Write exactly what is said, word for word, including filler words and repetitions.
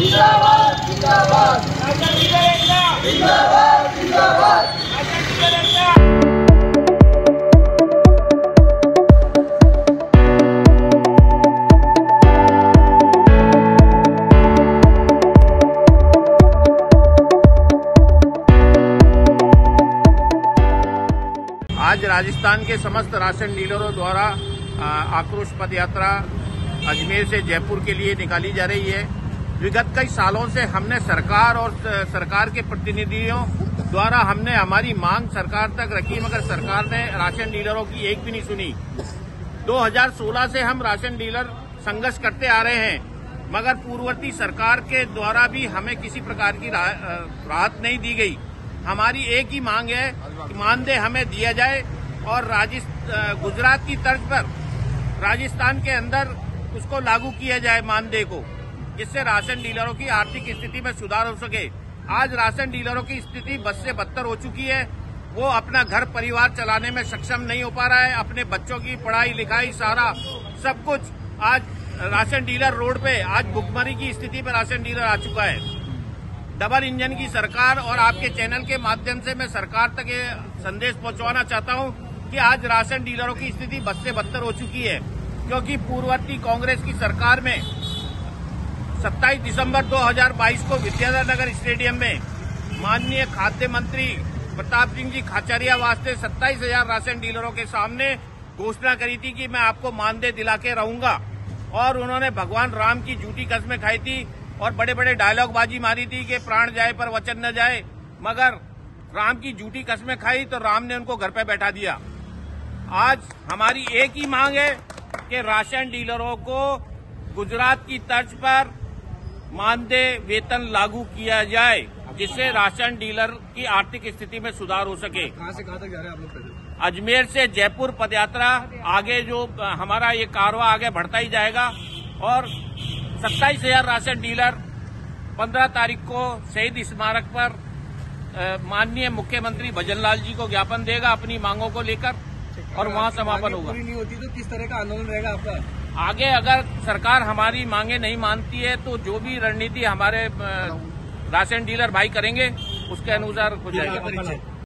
जिंदाबाद जिंदाबाद जिंदाबाद जिंदाबाद। आज राजस्थान के समस्त राशन डीलरों द्वारा आक्रोश पद यात्रा अजमेर से जयपुर के लिए निकाली जा रही है। विगत कई सालों से हमने सरकार और सरकार के प्रतिनिधियों द्वारा हमने हमारी मांग सरकार तक रखी, मगर सरकार ने राशन डीलरों की एक भी नहीं सुनी। दो हज़ार सोलह से हम राशन डीलर संघर्ष करते आ रहे हैं, मगर पूर्ववर्ती सरकार के द्वारा भी हमें किसी प्रकार की राहत नहीं दी गई। हमारी एक ही मांग है कि मानदेय हमें दिया जाए और राजस्थान गुजरात की तर्ज पर राजस्थान के अंदर उसको लागू किया जाए मानदेय को, जिससे राशन डीलरों की आर्थिक स्थिति में सुधार हो सके। आज राशन डीलरों की स्थिति बद से बदतर हो चुकी है। वो अपना घर परिवार चलाने में सक्षम नहीं हो पा रहा है। अपने बच्चों की पढ़ाई लिखाई सारा सब कुछ आज राशन डीलर रोड पे, आज भुखमरी की स्थिति पर राशन डीलर आ चुका है। डबल इंजन की सरकार और आपके चैनल के माध्यम से मैं सरकार तक ये संदेश पहुंचवाना चाहता हूं कि आज राशन डीलरों की स्थिति बद से बदतर हो चुकी है, क्योंकि पूर्ववर्ती कांग्रेस की सरकार में सत्ताईस दिसंबर दो हज़ार बाईस को विद्याधर नगर स्टेडियम में माननीय खाद्य मंत्री प्रताप सिंह जी खाचरिया वास्ते सत्ताईस हजार राशन डीलरों के सामने घोषणा करी थी कि मैं आपको मानदेय दिला के रहूंगा, और उन्होंने भगवान राम की झूठी कसमें खाई थी और बड़े बड़े डायलॉग बाजी मारी थी कि प्राण जाए पर वचन न जाए। मगर राम की झूठी कसमें खाई तो राम ने उनको घर पे बैठा दिया। आज हमारी एक ही मांग है कि राशन डीलरों को गुजरात की तर्ज पर मानदेय वेतन लागू किया जाए, जिससे राशन डीलर की आर्थिक स्थिति में सुधार हो सके। कहां से कहां तक जा रहे हैं आप लोग? अजमेर से जयपुर पदयात्रा आगे जो हमारा ये कारवां आगे बढ़ता ही जाएगा, और सत्ताईस हजार राशन डीलर पंद्रह तारीख को शहीद स्मारक पर माननीय मुख्यमंत्री भजनलाल जी को ज्ञापन देगा अपनी मांगों को लेकर, और वहां समापन होगा। पूरी नहीं होती तो किस तरह का आंदोलन रहेगा आपका आगे? अगर सरकार हमारी मांगे नहीं मानती है तो जो भी रणनीति हमारे राशन डीलर भाई करेंगे उसके अनुसार हो जाएगा।